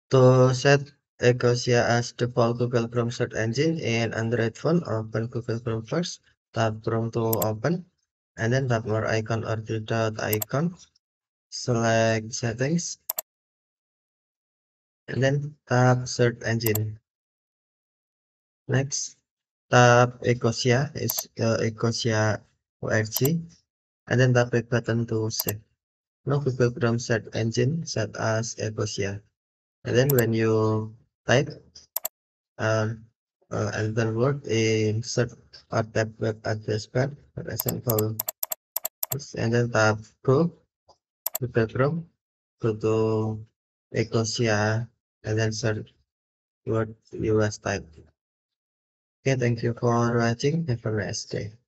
To set Ecosia as default Google Chrome search engine in Android phone, open Google Chrome first, tap Chrome to open, and then tap more icon or three dot icon, select settings, and then tap search engine. Next, tap Ecosia, is Ecosia org, and then tap the button to save. Now Google Chrome search engine set as Ecosia. And then when you type um, enter word in search or tap web address bar, for example, and then tap go, Google Chrome, go to Ecosia, and then search word US type. Okay, thank you for watching. Have a nice day.